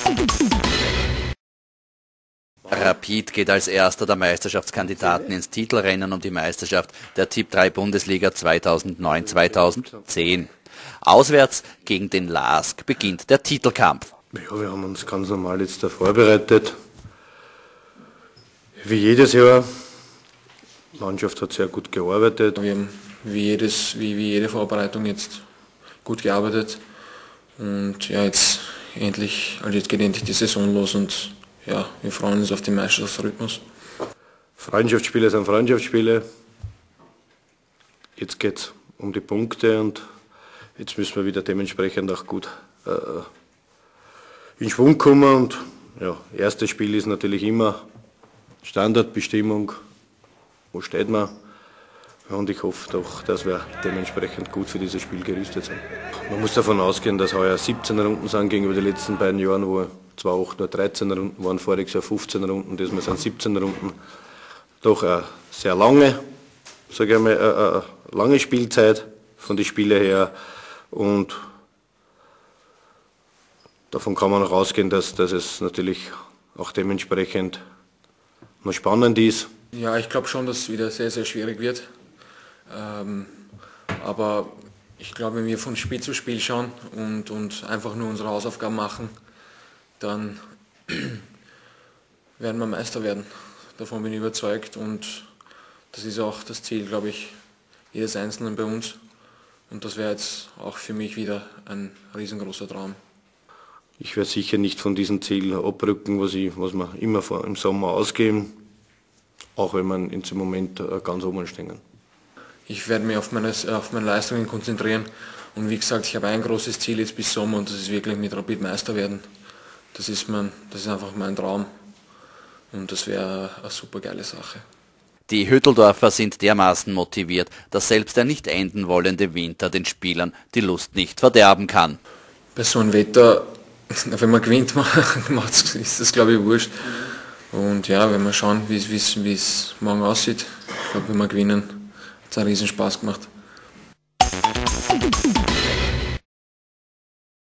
Rapid geht als erster der Meisterschaftskandidaten ins Titelrennen um die Meisterschaft der Tipp 3 Bundesliga 2009-2010. Auswärts gegen den LASK beginnt der Titelkampf. Ja, wir haben uns ganz normal jetzt da vorbereitet. Wie jedes Jahr. Die Mannschaft hat sehr gut gearbeitet. Wir haben wie jede Vorbereitung jetzt gut gearbeitet. Und ja, jetzt geht endlich die Saison los und ja, wir freuen uns auf den Meisterschaftsrhythmus. Freundschaftsspiele sind Freundschaftsspiele. Jetzt geht es um die Punkte und jetzt müssen wir wieder dementsprechend auch gut in Schwung kommen. Und ja, erstes Spiel ist natürlich immer Standardbestimmung. Wo steht man? Und ich hoffe doch, dass wir dementsprechend gut für dieses Spiel gerüstet sind. Man muss davon ausgehen, dass heuer 17 Runden sind gegenüber den letzten beiden Jahren, wo 2008 nur 13 Runden waren, voriges Jahr 15 Runden, diesmal sind 17 Runden. Doch eine sehr lange, sage ich mal, eine lange Spielzeit von den Spielen her. Und davon kann man auch ausgehen, dass es natürlich auch dementsprechend noch spannend ist. Ja, ich glaube schon, dass es wieder sehr, sehr schwierig wird. Aber ich glaube, wenn wir von Spiel zu Spiel schauen und einfach nur unsere Hausaufgaben machen, dann werden wir Meister werden. Davon bin ich überzeugt und das ist auch das Ziel, glaube ich, jedes Einzelnen bei uns. Und das wäre jetzt auch für mich wieder ein riesengroßer Traum. Ich werde sicher nicht von diesen Zielen abrücken, was wir immer im Sommer ausgeben, auch wenn wir in diesem Moment ganz oben stehen. Ich werde mich auf meine Leistungen konzentrieren und wie gesagt, ich habe ein großes Ziel jetzt bis Sommer und das ist wirklich mit Rapid Meister werden. Das ist einfach mein Traum und das wäre eine super geile Sache. Die Hütteldorfer sind dermaßen motiviert, dass selbst der nicht enden wollende Winter den Spielern die Lust nicht verderben kann. Bei so einem Wetter, wenn man gewinnt, ist das glaube ich wurscht. Und ja, wenn wir schauen, wie es morgen aussieht, ich glaube, wenn wir gewinnen, hat es einen riesen Spaß gemacht.